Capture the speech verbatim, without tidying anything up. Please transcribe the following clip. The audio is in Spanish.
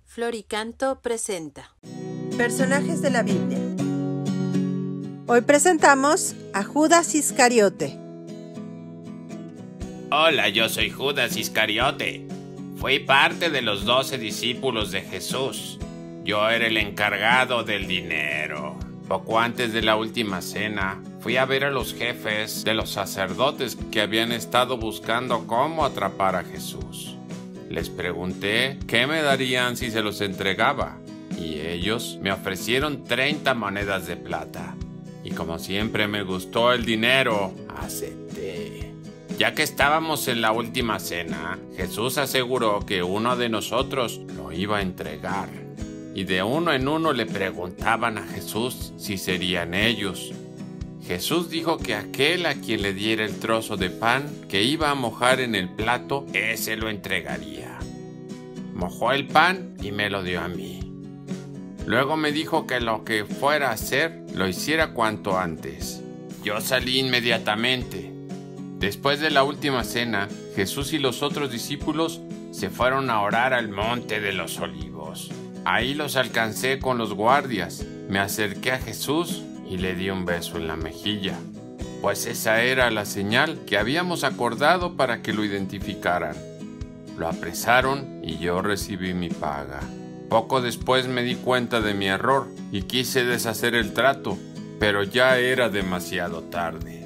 Floricanto presenta Personajes de la Biblia. Hoy presentamos a Judas Iscariote. Hola, yo soy Judas Iscariote. Fui parte de los doce discípulos de Jesús. Yo era el encargado del dinero. Poco antes de la última cena, fui a ver a los jefes de los sacerdotes que habían estado buscando cómo atrapar a Jesús. Les pregunté qué me darían si se los entregaba, y ellos me ofrecieron treinta monedas de plata. Y como siempre me gustó el dinero, acepté. Ya que estábamos en la última cena, Jesús aseguró que uno de nosotros lo iba a entregar. Y de uno en uno le preguntaban a Jesús si serían ellos. Jesús dijo que aquel a quien le diera el trozo de pan que iba a mojar en el plato, ese lo entregaría. Mojó el pan y me lo dio a mí. Luego me dijo que lo que fuera a hacer, lo hiciera cuanto antes. Yo salí inmediatamente. Después de la última cena, Jesús y los otros discípulos se fueron a orar al monte de los Olivos. Ahí los alcancé con los guardias. Me acerqué a Jesús y le di un beso en la mejilla, pues esa era la señal que habíamos acordado para que lo identificaran. Lo apresaron y yo recibí mi paga. Poco después me di cuenta de mi error y quise deshacer el trato, pero ya era demasiado tarde.